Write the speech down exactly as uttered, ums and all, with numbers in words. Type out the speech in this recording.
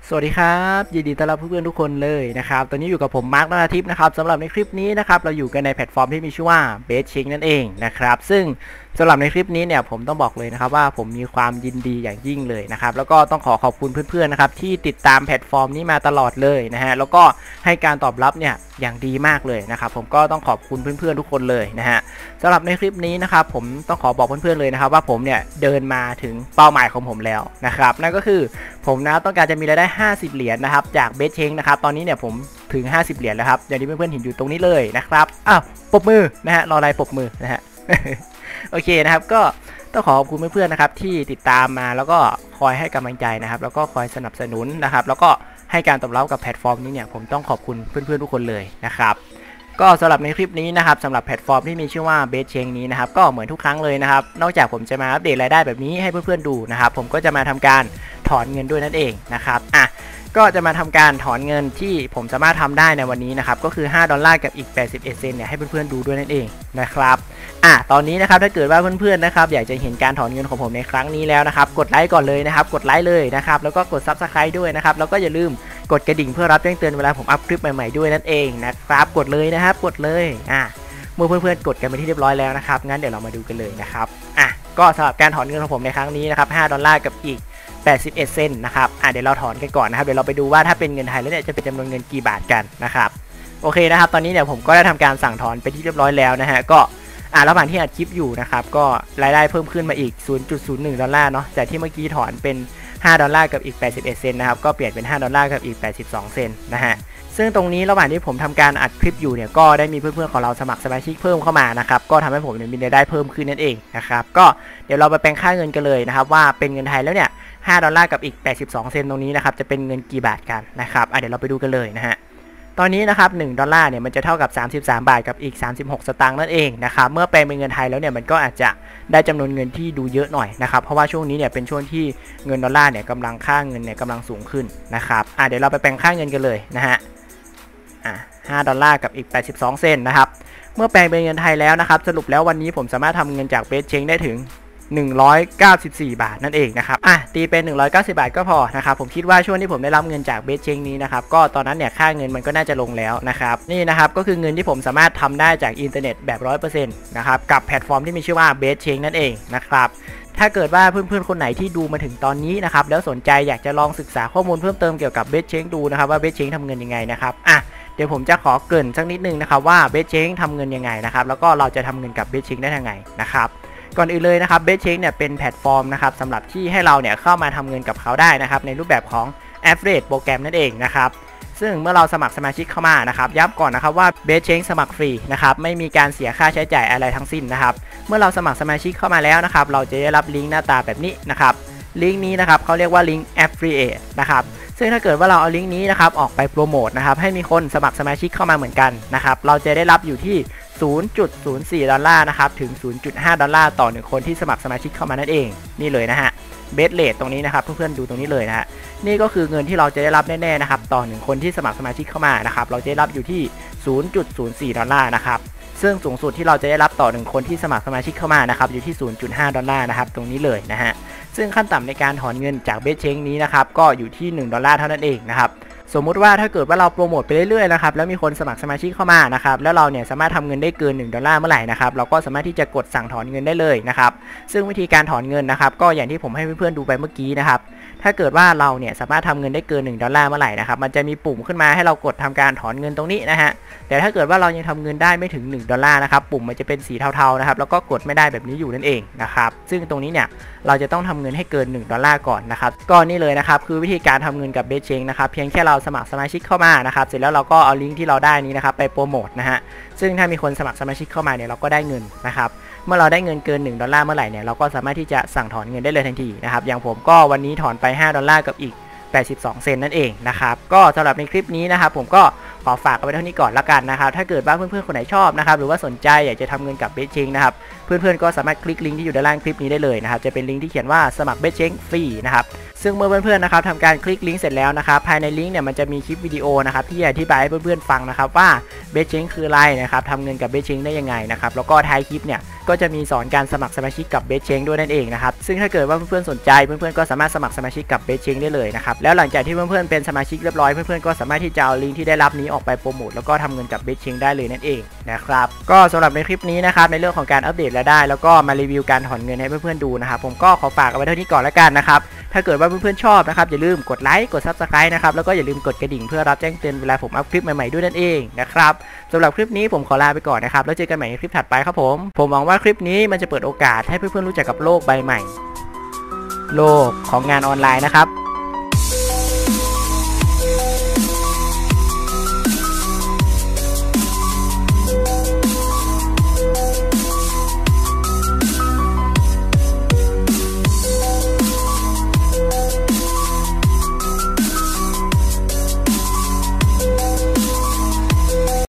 สวัสดีครับยินดีต้อนรับเพื่อนๆทุกคนเลยนะครับตอนนี้อยู่กับผมมาร์ค ณทิพย์นะครับสำหรับในคลิปนี้นะครับเราอยู่กันในแพลตฟอร์มที่มีชื่อว่า BaseChange นั่นเองนะครับซึ่งสำหรับในคลิปนี้เนี่ยผมต้องบอกเลยนะครับว่าผมมีความยินดีอย่างยิ่งเลยนะครับแล้วก็ต้องขอขอบคุณเพื่อนๆนะครับที่ติดตามแพลตฟอร์มนี้มาตลอดเลยนะฮะแล้วก็ให้การตอบรับเนี่ยอย่างดีมากเลยนะครับผมก็ต้องขอบคุณเพื่อนๆทุกคนเลยนะฮะสำหรับในคลิปนี้นะครับผมต้องขอบอกเพื่อนๆเลยนะครับว่าผมเนี่ยเดินมาถึงเป้าหมายของผมแล้วนะครับนั่นก็คือผมนะต้องการจะมีรายได้ห้าสิบเหรียญนะครับจาก BaseChange นะครับตอนนี้เนี่ยผมถึงห้าสิบเหรียญแล้วครับอย่างที่เพื่อนๆเห็นอยู่ตรงนี้เลยนะครับอ้าวปรบมือนะฮะรออะไรปรบมือนะฮะ โอเคนะครับก็ต้องขอขอบคุณเพื่อนๆนะครับที่ติดตามมาแล้วก็คอยให้กำลังใจนะครับแล้วก็คอยสนับสนุนนะครับแล้วก็ให้การตอบรับกับแพลตฟอร์มนี้เนี่ยผมต้องขอบคุณเพื่อนๆทุกคนเลยนะครับก็สำหรับในคลิปนี้นะครับสำหรับแพลตฟอร์มที่มีชื่อว่า BaseChange นี้นะครับก็เหมือนทุกครั้งเลยนะครับนอกจากผมจะมาอัปเดตรายได้แบบนี้ให้เพื่อนๆดูนะครับผมก็จะมาทำการถอนเงินด้วยนั่นเองนะครับอ่ะก็จะมาทำการถอนเงินที่ผมสามารถทำได้ในวันนี้นะครับก็คือห้าดอลลาร์กับอีกแปดสิบเอ็ดเซนต์เนี่ยให้เพื่อนๆดูด้วยนั่นเองนะครับอ่ะตอนนี้นะครับถ้าเกิดว่าเพื่อนๆนะครับอยากจะเห็นการถอนเงินของผมในครั้งนี้แล้วนะครับกดไลค์ก่อนเลยนะครับกดไลค์เลยนะครับแล้วก็กด ซับสไครบ์ ด้วยนะครับแล้วก็อย่าลืมกดกระดิ่งเพื่อรับแจ้งเตือนเวลาผมอัพคลิปใหม่ๆด้วยนั่นเองนะครับกดเลยนะครับกดเลยอ่ะเมื่อเพื่อนๆกดกันไปที่เรียบร้อยแล้วนะครับงั้นเดี๋ยวเรามาดูกันเลยนะครับอ่ะก็สำหรับการถอนเงินของผมในครั้งนี้นะครับห้าดอลลาร์กับอีกแปดสิบเอ็ดเซนต์นะครับอ่ะเดี๋ยวเราถอนกันก่อนนะครับเดี๋ยวเราไปดูว่าถ้าเป็นเงินไทยแล้วเนี่ยจะเป็นจำนวนเงินกี่บาทกันนะครับโอเคนะครับตอนนี้เนี่ยผมก็ได้ทำการสั่งถอนไปที่เรียบร้อยแล้วนะฮะก็อ่ะระหว่างที่อัดคลิปอยู่นะครับก็รายได้เพิ่มขึ้นมาอีก ศูนย์จุดศูนย์หนึ่ง ดอลลาร์เนาะจากที่เมื่อกี้ถอนเป็นห้าดอลลาร์กับอีกแปดสิบเอ็ดเซนต์นะครับก็เปลี่ยนเป็นห้าดอลลาร์กับอีกแปดสิบสองเซนต์นะฮะซึ่งตรงนี้ระหว่างที่ผมทำการอัดคลิปอยู่เนี่ยก็ได้มีเพื่อนๆของเราสมัครสมาชิกเพิ่มเข้ามานะครับก็ทำให้ผมมีรายได้เพิ่มขึ้นนั่นเองนะครับก็เดี๋ยวเราไปแปลงค่าเงินกันเลยนะครับว่าเป็นเงินไทยแล้วเนี่ยห้าดอลลาร์กับอีกแปดสิบสองเซนต์ตรงนี้นะครับจะเป็นเงินกี่บาทกันนะครับอ่ะเดี๋ยวเราไปดูกันเลยนะฮะตอนนี้นะครับหนึ่งดอลลาร์เนี่ยมันจะเท่ากับสามสิบสามบาทกับอีกสามสิบหกสตางค์นั่นเองนะครับเมื่อแปลงเป็นเงินไทยแล้วเนี่ยมันก็อาจจะได้จำนวนเงินที่ดูเยอะหน่อยนะครับเพราะว่าช่วงนี้เนี่ยเป็นช่วงที่เงินดอลลาร์เนี่ยกำลังค่าเงินเนี่ยกำลังสูงขึ้นนะครับอ่ะเดี๋ยวเราไปแปลงค่าเงินกันเลยนะฮะอ่ะห้าดอลลาร์กับอีกแปดสิบสองเซนต์นะครับเมื่อแปลงเป็นเงินไทยแล้วนะครับสรุปแล้ววันนี้ผมสามารถทำเงินจาก BaseChange ได้ถึงหนึ่งร้อยเก้าสิบสี่บาทนั่นเองนะครับอ่ะตีเป็นหนึ่งร้อยเก้าสิบบาทก็พอนะครับผมคิดว่าช่วงที่ผมได้รับเงินจาก BaseChange นี้นะครับก็ตอนนั้นเนี่ยค่าเงินมันก็น่าจะลงแล้วนะครับนี่นะครับก็คือเงินที่ผมสามารถทำได้จากอินเทอร์เน็ตแบบ ร้อยเปอร์เซ็นต์ นะครับกับแพลตฟอร์มที่มีชื่อว่า BaseChange นั่นเองนะครับถ้าเกิดว่าเพื่อนๆคนไหนที่ดูมาถึงตอนนี้นะครับแล้วสนใจอยากจะลองศึกษาข้อมูลเพิ่มเติมเกี่ยวกับ BaseChange ดูนะครับว่า BaseChange ทำเงินยังไงนะครับอ่ะเดี๋ยวผมจะขอเกริ่นสักนิดนึงนะครับว่า BaseChange ทำเงินยังไงนะครับแล้วก็เราจะทำเงินกับ BaseChange ได้ยังไงนะครับก่อนอื่นเลยนะครับ BaseChange เนี่ยเป็นแพลตฟอร์มนะครับสำหรับที่ให้เราเนี่ยเข้ามาทำเงินกับเขาได้นะครับในรูปแบบของ Affiliate โปรแกรมนั่นเองนะครับซึ่งเมื่อเราสมัครสมาชิกเข้ามานะครับย้ำก่อนนะครับว่า BaseChange สมัครฟรีนะครับไม่มีการเสียค่าใช้จ่ายอะไรทั้งสิ้นนะครับเมื่อเราสมัครสมาชิกเข้ามาแล้วนะครับเราจะได้รับลิงก์หน้าตาแบบนี้นะครับลิงก์นี้นะครับเขาเรียกว่าลิงก์ Affiliate นะครับซึ่งถ้าเกิดว่าเราเอาลิงก์นี้นะครับออกไปโปรโมทนะครับให้มีคนสมัครสมาชิกเข้ามาเหมือนกันนะครับเราจะได้รับอยู่ที่ ศูนย์จุดศูนย์สี่ ดอลลาร์นะครับถึง ศูนย์จุดห้า ดอลลาร์ต่อหนึ่งคนที่สมัครสมาชิกเข้ามานั่นเองนี่เลยนะฮะเบสเรทตรงนี้นะครับเพื่อนๆดูตรงนี้เลยนะฮะนี่ก็คือเงินที่เราจะได้รับแน่ๆนะครับต่อหนึ่งคนที่สมัครสมาชิกเข้ามานะครับเราจะได้รับอยู่ที่ ศูนย์จุดศูนย์สี่ ดอลลาร์นะครับซึ่งสูงสุดที่เราจะได้รับต่อหนึ่งคนที่สมัครสมาชิกเข้ามานะครับอยู่ที่ ศูนย์จุดห้า ดอลลาร์นะครับตรงนี้เลยนะฮะซึ่งขั้นต่ำในการถอนเงินจาก BaseChange นี้นะครับก็อยู่ที่หนึ่งดอลลาร์เท่านั้นเองนะครับสมมุติว่าถ้าเกิดว่าเราโปรโมทไปเรื่อยๆนะครับแล้วมีคนสมัครสมาชิกเข้ามานะครับแล้วเราเนี่ยสามารถทำเงินได้เกินหนึ่งดอลลาร์เมื่อไหร่นะครับเราก็สามารถที่จะกดสั่งถอนเงินได้เลยนะครับซึ่งวิธีการถอนเงินนะครับก็อย่างที่ผมให้เพื่อนๆดูไปเมื่อกี้นะครับถ้าเกิดว่าเราเนี่ยสามารถทำเงินได้เกินหนึ่งดอลลาร์เมื่อไหร่นะครับมันจะมีปุ่มขึ้นมาให้เรากดทำการถอนเงินตรงนี้นะฮะแต่ถ้าเกิดว่าเรายังทำเงินได้ไม่ถึงหนึ่งดอลลาร์นะครับปุ่มมันจะเป็นสีเทาๆนะครับแล้วก็กดไม่ได้แบบนี้อยู่นั่นเองนะครับซึ่งตรงนี้เนี่ยเราจะต้องทำเงินให้เกินหนึ่งดอลลาร์ก่อนนะครับก็นี่เลยนะครับคือวิธีการทำเงินกับ BaseChange นะครับเพียงแค่เราสมัครสมาชิกเข้ามานะครับเสร็จแล้วเราก็เอาลิงก์ที่เราได้นี้นะครับไปโปรโมทนะฮะซึ่งถ้ามีคนสมัครสมาชิกเข้ามาเนี่ยเราก็ได้เงินนะครับเมื่อเราได้เงินเกินหนึ่งดอลลาร์เมื่อไหร่เนี่ยเราก็สามารถที่จะสั่งถอนเงินได้เลยทันทีนะครับอย่างผมก็วันนี้ถอนไปห้าดอลลาร์กับอีกแปดสิบสองเซนต์นั่นเองนะครับก็สำหรับในคลิปนี้นะครับผมก็ขอฝากเอาไว้เท่านี้ก่อนละกันนะครับถ้าเกิดว่าเพื่อนๆคนไหนชอบนะครับหรือว่าสนใจอยากจะทำเงินกับ BaseChange นะครับเพื่อนๆก็สามารถคลิกลิงก์ที่อยู่ด้านล่างคลิปนี้ได้เลยนะครับจะเป็นลิงก์ที่เขียนว่าสมัคร BaseChange ฟรีนะครับซึ่งเมื่อเพื่อนๆนะครับทำการคลิกลิงก์เสร็จแล้วนะครับภายในลิงก์เนี่ยมันจะมีคลิปวิดีโอนะครับที่อธิบายให้เพื่อนๆฟังนะครับว่า BaseChange คืออะไรนะครับทำเงินกับ BaseChange ได้ยังไงนะครับแล้วก็ท้ายคลิปเนี่ยก็จะมีสอนการสมัครสมาชิกกับเบสเชงด้วยนั่นเองนะครับซึ่งถ้าเกิดว่าเพื่อนๆสนใจเพื่อนๆก็สามารถสมัครสมาชิกกับเบสเชงได้เลยนะครับแล้วหลังจากที่เพื่อนๆเป็นสมาชิกเรียบร้อยเพื่อนๆก็สามารถที่จะเอาลิงก์ที่ได้รับนี้ออกไปโปรโมทแล้วก็ทำเงินกับเบสเชงได้เลยนั่นเองนะครับก็สำหรับในคลิปนี้นะครับในเรื่องของการอัปเดตและได้แล้วก็มารีวิวการถอนเงินให้เพื่อนๆดูนะครับผมก็ขอฝากเอาไว้เท่านี้ก่อนแล้วกันนะครับถ้าเกิดว่าเพื่อนๆชอบนะครับอย่าลืมกดไลค์กด ซับสไครบ์ นะครับแล้วก็อย่าลืมกดกระดิ่งเพื่อรับแจ้งเตือนเวลาผมอัพคลิปใหม่ๆด้วยนั่นเองนะครับสำหรับคลิปนี้ผมขอลาไปก่อนนะครับแล้วเจอกันใหม่ในคลิปถัดไปครับผมผมหวังว่าคลิปนี้มันจะเปิดโอกาสให้เพื่อนๆรู้จักกับโลกใบใหม่โลกของงานออนไลน์นะครับ